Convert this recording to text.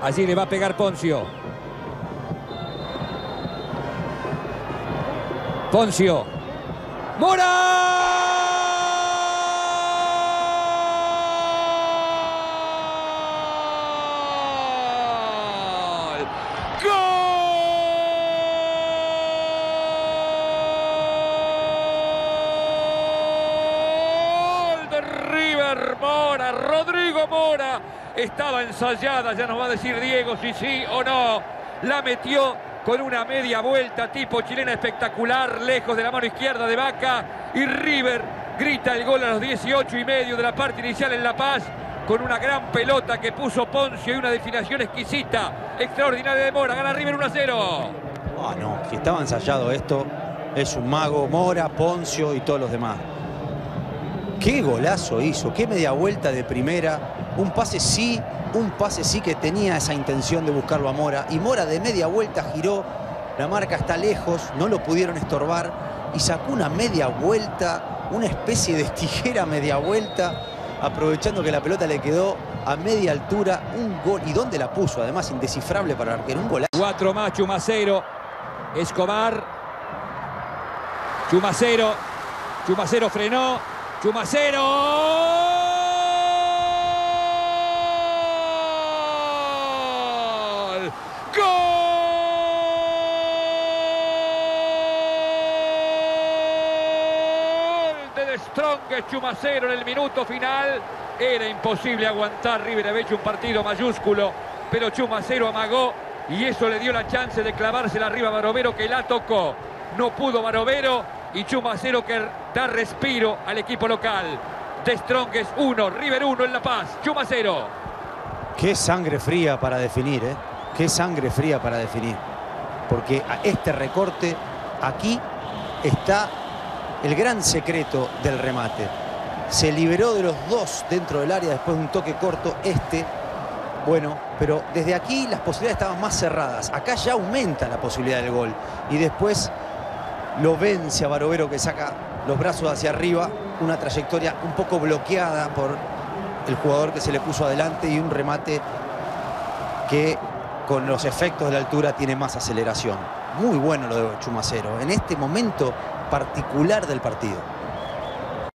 Allí le va a pegar Ponzio. Ponzio. ¡Mora! Mora, Rodrigo Mora, estaba ensayada, ya nos va a decir Diego si sí o no, la metió con una media vuelta tipo chilena espectacular, lejos de la mano izquierda de Vaca, y River grita el gol a los 18:30 de la parte inicial en La Paz, con una gran pelota que puso Ponzio y una definición exquisita, extraordinaria de Mora. Gana River 1-0. Ah, no, que estaba ensayado esto, es un mago, Mora, Ponzio y todos los demás. Qué golazo hizo, qué media vuelta de primera, un pase sí que tenía esa intención de buscarlo a Mora, y Mora de media vuelta giró, la marca está lejos, no lo pudieron estorbar y sacó una media vuelta, una especie de tijera media vuelta, aprovechando que la pelota le quedó a media altura, un gol. ¿Y dónde la puso? Además indescifrable para el arquero, un golazo. 4 más, Chumacero, Escobar, Chumacero frenó, Chumacero. ¡Gol! De The Strongest Chumacero en el minuto final. Era imposible aguantar. River había hecho un partido mayúsculo, pero Chumacero amagó y eso le dio la chance de clavársela arriba a Barovero, que la tocó. No pudo Barovero, y Chumacero que da respiro al equipo local. The Strongest 1, River 1 en La Paz. Chumacero. Qué sangre fría para definir, ¿eh? Qué sangre fría para definir. Porque a este recorte, aquí está el gran secreto del remate. Se liberó de los dos dentro del área después de un toque corto. Bueno, pero desde aquí las posibilidades estaban más cerradas. Acá ya aumenta la posibilidad del gol. Y después lo vence a Barovero, que saca los brazos hacia arriba. Una trayectoria un poco bloqueada por el jugador que se le puso adelante, y un remate que con los efectos de la altura tiene más aceleración. Muy bueno lo de Chumacero en este momento particular del partido.